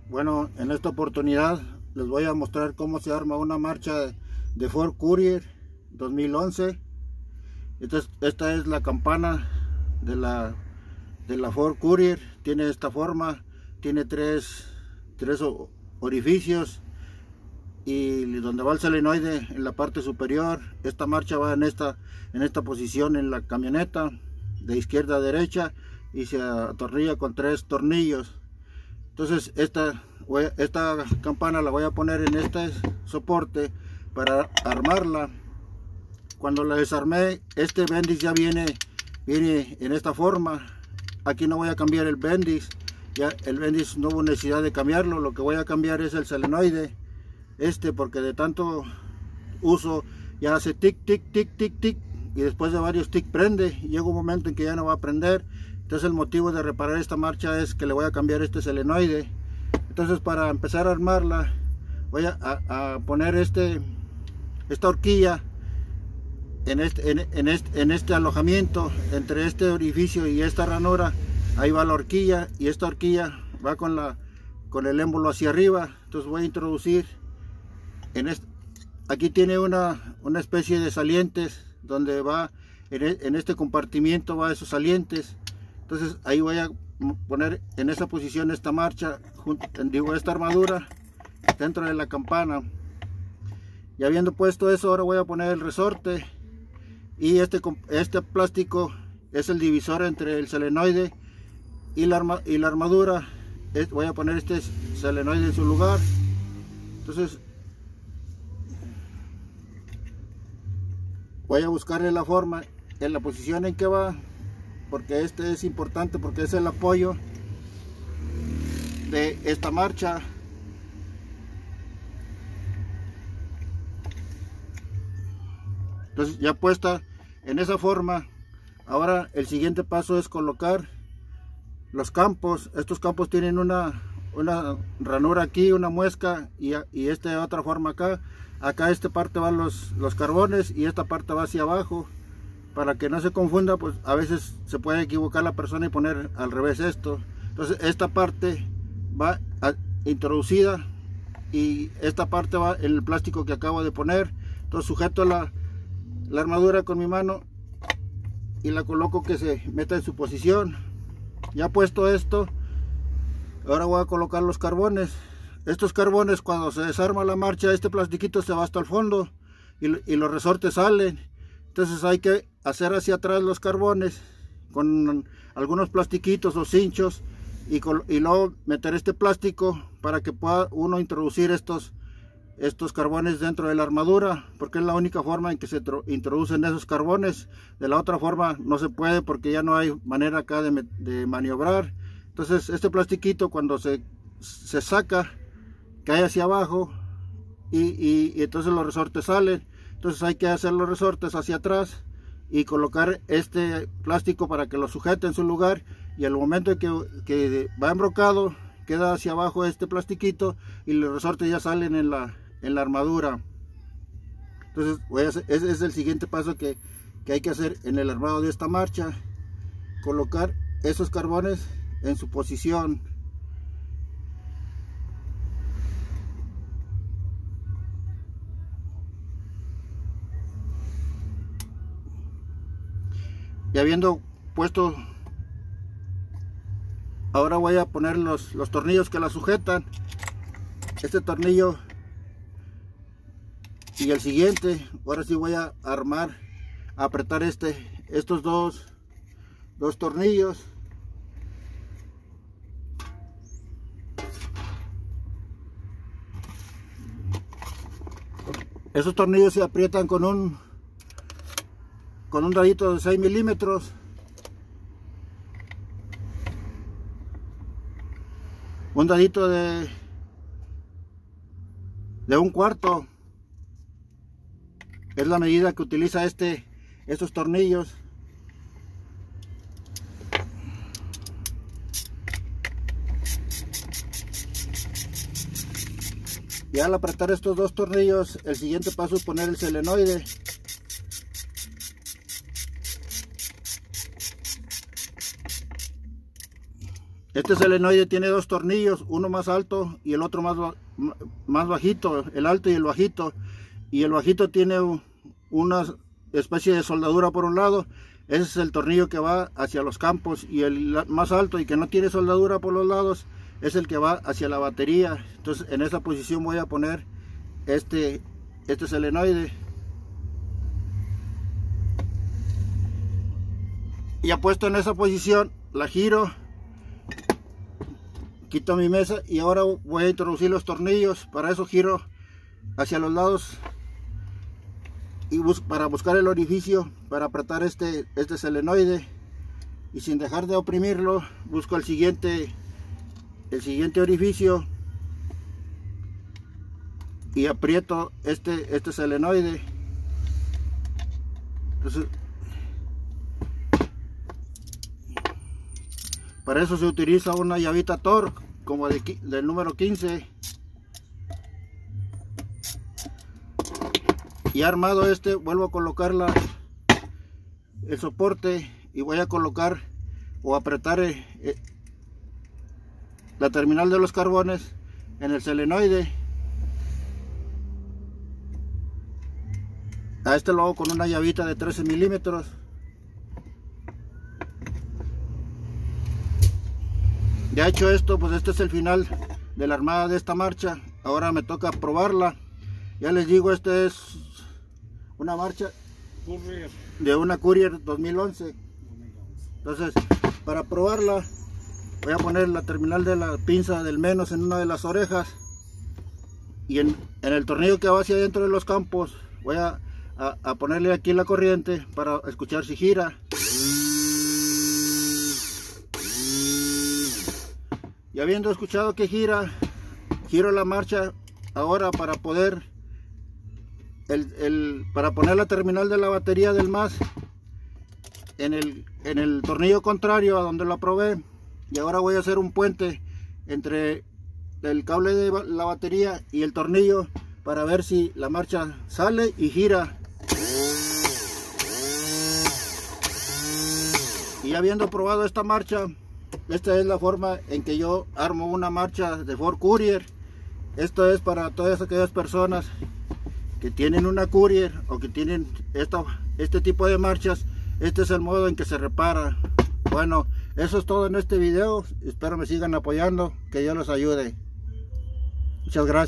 Bueno, en esta oportunidad les voy a mostrar cómo se arma una marcha de Ford Courier 2011. Entonces, esta es la campana de la Ford Courier. Tiene esta forma, tiene tres orificios, y donde va el solenoide en la parte superior. Esta marcha va en esta posición en la camioneta, de izquierda a derecha, y se atornilla con 3 tornillos. Entonces esta campana la voy a poner en este soporte para armarla. Cuando la desarmé, este bendis ya viene en esta forma. Aquí no voy a cambiar el bendis, ya el bendis no hubo necesidad de cambiarlo. Lo que voy a cambiar es el solenoide, porque de tanto uso ya hace tic tic tic tic tic, y después de varios tic prende, y llega un momento en que ya no va a prender. Entonces el motivo de reparar esta marcha es que le voy a cambiar este solenoide. Entonces, para empezar a armarla, voy a poner esta horquilla en este alojamiento entre este orificio y esta ranura. Ahí va la horquilla, y esta horquilla va con el émbolo hacia arriba. Entonces voy a introducir aquí tiene una especie de salientes, donde va en este compartimiento va esos salientes. Entonces ahí voy a poner en esa posición esta marcha, esta armadura dentro de la campana. Y habiendo puesto eso, ahora voy a poner el resorte, y este plástico es el divisor entre el solenoide y la armadura. Voy a poner este solenoide en su lugar. Entonces voy a buscarle la forma en la posición en que va, porque este es importante, porque es el apoyo de esta marcha. Entonces, ya puesta en esa forma, ahora el siguiente paso es colocar los campos. Estos campos tienen una ranura aquí, una muesca, y otra forma acá. Esta parte van los carbones, y esta parte va hacia abajo. Para que no se confunda, pues a veces se puede equivocar la persona y poner al revés esto. Entonces esta parte va introducida, y esta parte va en el plástico que acabo de poner. Entonces sujeto la armadura con mi mano y la coloco que se meta en su posición. Ya puesto esto, ahora voy a colocar los carbones. Estos carbones, cuando se desarma la marcha, este plastiquito se va hasta el fondo, y los resortes salen. Entonces hay que hacer hacia atrás los carbones con algunos plastiquitos o cinchos, y luego meter este plástico para que pueda uno introducir estos carbones dentro de la armadura, porque es la única forma en que se introducen esos carbones. De la otra forma no se puede, porque ya no hay manera acá de maniobrar. Entonces este plastiquito, cuando se saca, cae hacia abajo, y entonces los resortes salen. Entonces hay que hacer los resortes hacia atrás y colocar este plástico para que lo sujete en su lugar, y al momento que va embrocado, queda hacia abajo este plastiquito, y los resortes ya salen en la armadura. Entonces ese es el siguiente paso que hay que hacer en el armado de esta marcha: colocar esos carbones en su posición. Y habiendo puesto, ahora voy a poner los tornillos que la sujetan. Este tornillo y el siguiente. Ahora sí voy a apretar estos dos tornillos. Esos tornillos se aprietan con un dadito de 6 milímetros. Un dadito de 1/4 es la medida que utiliza estos tornillos. Y al apretar estos 2 tornillos, el siguiente paso es poner el solenoide. Este solenoide tiene dos tornillos, uno más alto y el otro más bajito, el alto y el bajito. Y el bajito tiene una especie de soldadura por un lado. Ese es el tornillo que va hacia los campos, y el más alto y que no tiene soldadura por los lados es el que va hacia la batería. Entonces en esa posición voy a poner este solenoide. Ya puesto en esa posición, la giro, quito mi mesa y ahora voy a introducir los tornillos. Para eso giro hacia los lados y para buscar el orificio para apretar este solenoide, y sin dejar de oprimirlo busco el siguiente orificio y aprieto este solenoide. Entonces, para eso se utiliza una llavita Torx como del número 15. Y armado vuelvo a colocar el soporte y voy a colocar o apretar la terminal de los carbones en el solenoide. A lo hago con una llavita de 13 milímetros. Ya hecho esto, pues este es el final de la armada de esta marcha. Ahora me toca probarla. Ya les digo, esta es una marcha de una Courier 2011. Entonces, para probarla voy a poner la terminal de la pinza del menos en una de las orejas, y en el tornillo que va hacia adentro de los campos voy a ponerle aquí la corriente para escuchar si gira. Y habiendo escuchado que gira, giro la marcha ahora para poder para poner la terminal de la batería del más en el tornillo contrario a donde la probé. Y ahora voy a hacer un puente entre el cable de la batería y el tornillo para ver si la marcha sale y gira. Y habiendo probado esta marcha, esta es la forma en que yo armo una marcha de Ford Courier. Esto es para todas aquellas personas que tienen una Courier o que tienen este tipo de marchas. Este es el modo en que se repara. Bueno, eso es todo en este video. Espero me sigan apoyando, que Dios los ayude. Muchas gracias.